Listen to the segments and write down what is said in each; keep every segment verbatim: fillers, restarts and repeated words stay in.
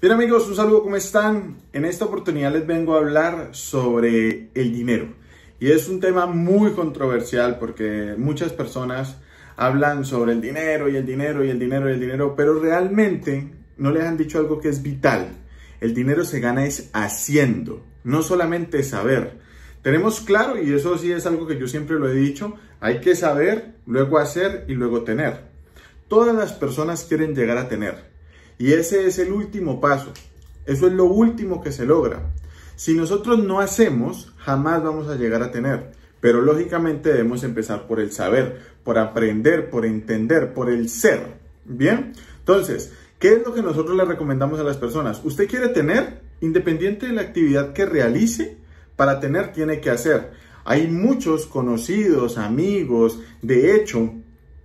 Bien amigos, un saludo, ¿cómo están? En esta oportunidad les vengo a hablar sobre el dinero. Y es un tema muy controversial porque muchas personas hablan sobre el dinero y el dinero y el dinero y el dinero, pero realmente no les han dicho algo que es vital. El dinero se gana es haciendo, no solamente saber. Tenemos claro, y eso sí es algo que yo siempre lo he dicho, hay que saber, luego hacer y luego tener. Todas las personas quieren llegar a tener. Y ese es el último paso. Eso es lo último que se logra. Si nosotros no hacemos, jamás vamos a llegar a tener. Pero lógicamente debemos empezar por el saber, por aprender, por entender, por el ser. ¿Bien? Entonces, ¿qué es lo que nosotros le recomendamos a las personas? Usted quiere tener, independiente de la actividad que realice, para tener tiene que hacer. Hay muchos conocidos, amigos, de hecho,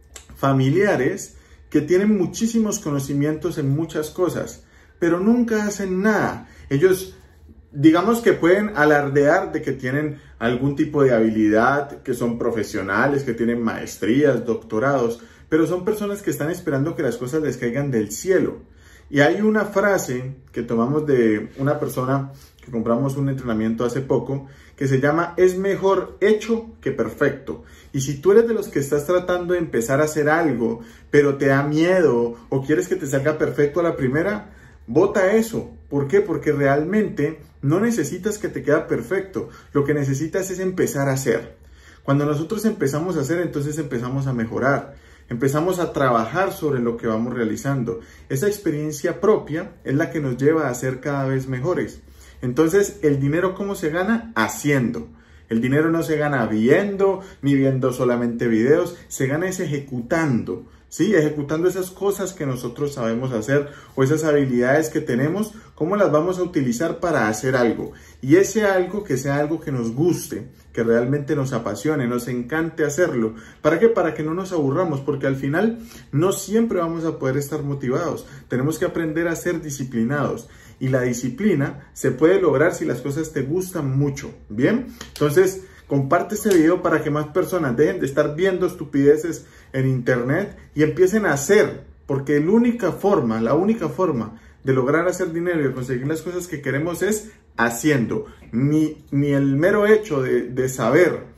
familiares, que tienen muchísimos conocimientos en muchas cosas, pero nunca hacen nada. Ellos, digamos que pueden alardear de que tienen algún tipo de habilidad, que son profesionales, que tienen maestrías, doctorados, pero son personas que están esperando que las cosas les caigan del cielo. Y hay una frase que tomamos de una persona que compramos un entrenamiento hace poco, que se llama, es mejor hecho que perfecto. Y si tú eres de los que estás tratando de empezar a hacer algo, pero te da miedo o quieres que te salga perfecto a la primera, bota eso. ¿Por qué? Porque realmente no necesitas que te quede perfecto. Lo que necesitas es empezar a hacer. Cuando nosotros empezamos a hacer, entonces empezamos a mejorar. Empezamos a trabajar sobre lo que vamos realizando. Esa experiencia propia es la que nos lleva a ser cada vez mejores. Entonces, ¿el dinero cómo se gana? Haciendo. El dinero no se gana viendo, ni viendo solamente videos, se gana es ejecutando, ¿sí? Ejecutando esas cosas que nosotros sabemos hacer o esas habilidades que tenemos, ¿cómo las vamos a utilizar para hacer algo? Y ese algo que sea algo que nos guste, que realmente nos apasione, nos encante hacerlo. ¿Para qué? Para que no nos aburramos, porque al final no siempre vamos a poder estar motivados. Tenemos que aprender a ser disciplinados. Y la disciplina se puede lograr si las cosas te gustan mucho, ¿bien? Entonces, comparte este video para que más personas dejen de estar viendo estupideces en internet y empiecen a hacer, porque la única forma, la única forma de lograr hacer dinero y de conseguir las cosas que queremos es haciendo. Ni, ni el mero hecho de, de saber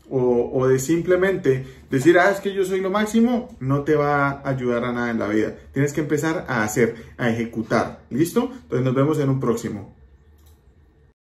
o, o de simplemente decir, ah, es que yo soy lo máximo, no te va a ayudar a nada en la vida. Tienes que empezar a hacer, a ejecutar. ¿Listo? Entonces nos vemos en un próximo.